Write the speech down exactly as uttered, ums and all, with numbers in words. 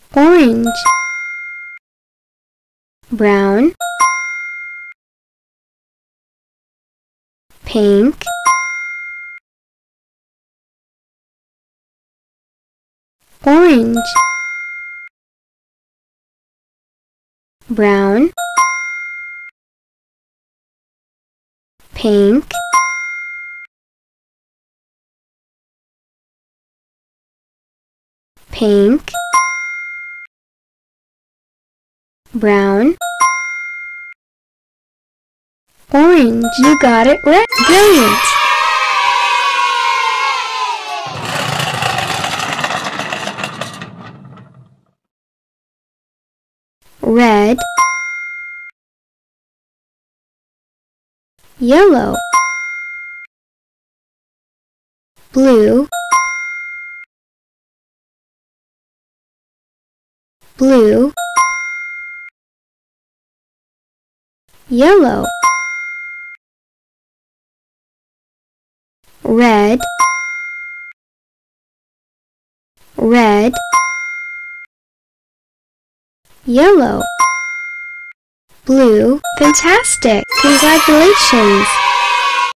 orange, brown, pink, orange, brown, pink, pink, brown, orange. You got it right. Brilliant! Red, yellow, blue, blue, yellow, red, red, yellow, blue. Fantastic! Congratulations!